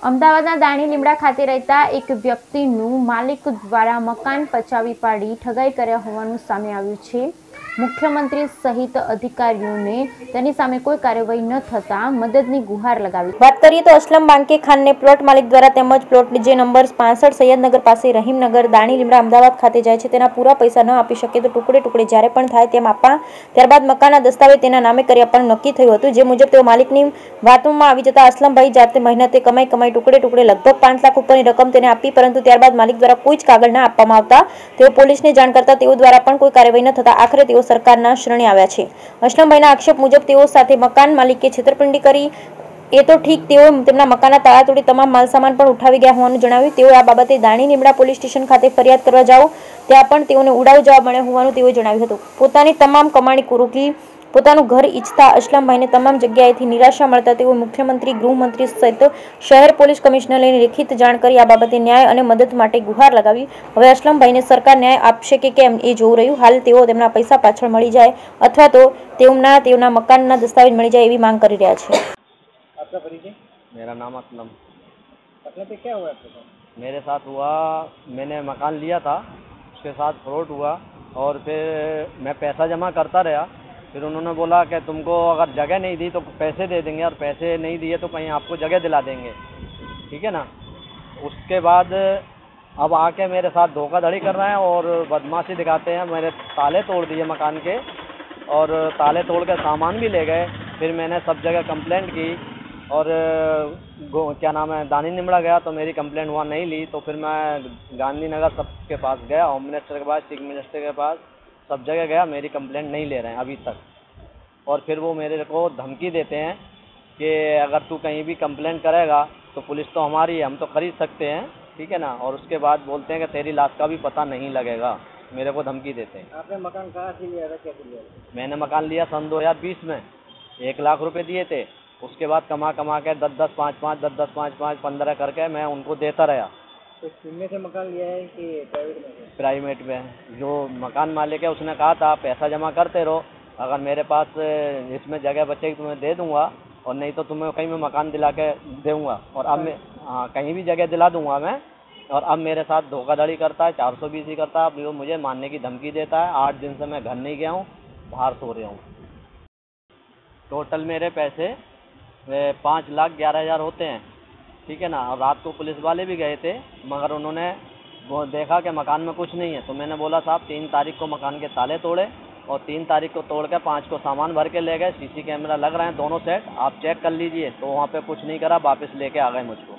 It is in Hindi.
અમદાવાદના દાણી લીમડા ખાતે રહેતા એક વ્યક્તિનું માલિક દ્વારા મકાન પચાવી પાડી ઠગાઈ કર્યા હોવાનું સામે આવ્યું છે। મુખ્યમંત્રી સહિત અધિકારીઓને તેની સામે કોઈ કાર્યવાહી ન થતા મદદની ગુહાર લગાવી। વાત કરીએ તો અસલમ બાંકે ખાનને પ્લોટ માલિક દ્વારા તેમજ પ્લોટ જે નંબર 65 સૈયદનગર પાસે રહીમનગર દાણી લીમડા અમદાવાદ ખાતે જાય છે તેના પૂરા પૈસા ન આપી શકે તો ટુકડે ટુકડે જ્યારે પણ થાય તેમ આપવા, ત્યારબાદ મકાનના દસ્તાવેજ તેના નામે કરી આપવાનું નક્કી થયું હતું। જે મુજબ તેઓ માલિકની વાતોમાં આવી જતા અસલમભાઈ જાતે મહેનતે કમાઈ ટુકડે ટુકડે લગભગ 5 લાખ ઉપરની રકમ તેને આપી, પરંતુ ત્યારબાદ માલિક દ્વારા કોઈ જ કાગળ ના આપવામાં આવતા તેઓ પોલીસને જાણ કરતા તેઓ દ્વારા પણ કોઈ કાર્યવાહી ન થતા આખરે તેઓ સરકારના શરણે આવ્યા છે। અસલમભાઈના આક્ષેપ મુજબ તેઓ સાથે મકાન માલિકે છેતરપિંડી કરી એ તો ઠીક, તેઓ તેમના મકાનના તાળા તોડી તમામ માલસામાન પણ ઉઠાવી ગયા હોવાનું જણાવ્યું। તેઓ આ બાબતે દાણી લીમડા પોલીસ સ્ટેશન ખાતે ફરિયાદ કરવા જાઓ ત્યાં પણ તેઓને ઉડાવ જવાબ મળ્યો હોવાનું તેઓએ જણાવ્યું હતું। પોતાની તમામ કમાણી રોકી પોતાનું ઘર ઈચ્છતા અસલમભાઈને તમામ જગ્યાએથી નિરાશા મળતા તેઓ મુખ્યમંત્રી, ગૃહમંત્રી સહિત શહેર પોલીસ કમિશનરને લેખિત જાણ કરી આ બાબતે ન્યાય અને મદદ માટે ગુહાર લગાવી। હવે અસલમભાઈને સરકાર ન્યાય આપશે કે કેમ એ જોવું રહ્યું। હાલ તેઓ તેમના પૈસા પાછળ મળી જાય અથવા તો તેઓના મકાનના દસ્તાવેજ મળી જાય એવી માંગ કરી રહ્યા છે। आपका परिचय? मेरा नाम असलम। असलम पे क्या हुआ आपके साथ? मेरे साथ हुआ, मैंने मकान लिया था, उसके साथ फ्रॉड हुआ और फिर मैं पैसा जमा करता रहा। फिर उन्होंने बोला कि तुमको अगर जगह नहीं दी तो पैसे दे देंगे और पैसे नहीं दिए तो कहीं आपको जगह दिला देंगे, ठीक है ना। उसके बाद अब आके मेरे साथ धोखाधड़ी कर रहे हैं और बदमाशी दिखाते हैं। मेरे ताले तोड़ दिए मकान के और ताले तोड़ के सामान भी ले गए। फिर मैंने सब जगह कंप्लेंट की और क्या नाम है दानी निमड़ा गया तो मेरी कंप्लेंट वहाँ नहीं ली, तो फिर मैं गांधीनगर सबके पास गया, होम मिनिस्टर के पास, चीफ मिनिस्टर के पास, सब जगह गया, मेरी कंप्लेंट नहीं ले रहे हैं अभी तक। और फिर वो मेरे को धमकी देते हैं कि अगर तू कहीं भी कंप्लेंट करेगा तो पुलिस तो हमारी है, हम तो खरीद सकते हैं, ठीक है ना। और उसके बाद बोलते हैं कि तेरी लाश का भी पता नहीं लगेगा, मेरे को धमकी देते हैं। आपने मकान कहाँ से लिया था, कैसे लिया था? मैंने मकान लिया सन 2020 में, 1 लाख रुपए दिए थे। उसके बाद कमा के 10-10, 5-5, 10-10, 5-5, 15 करके मैं उनको देता रहा। तो कितने से मकान लिया है कि प्राइवेट में? प्राइवेट में। जो मकान मालिक है उसने कहा था पैसा जमा करते रहो, अगर मेरे पास इसमें जगह बचेगी तुम्हें दे दूंगा और नहीं तो तुम्हें कहीं मैं मकान दिला के दूंगा। और अब मैं कहीं भी जगह दिला दूंगा मैं। और अब मेरे साथ धोखाधड़ी करता है, 420 ही करता है। अब वो मुझे मारने की धमकी देता है। 8 दिन से मैं घर नहीं गया हूँ, बाहर सो रहा हूँ। टोटल मेरे पैसे 5,11,000 होते हैं, ठीक है ना। और रात को पुलिस वाले भी गए थे मगर उन्होंने वो देखा कि मकान में कुछ नहीं है, तो मैंने बोला साहब 3 तारीख को मकान के ताले तोड़े और 3 तारीख को तोड़ के 5 को सामान भर के ले गए। सीसी कैमरा लग रहे हैं दोनों सेट, आप चेक कर लीजिए। तो वहाँ पे कुछ नहीं करा, वापस लेके आ गए मुझको।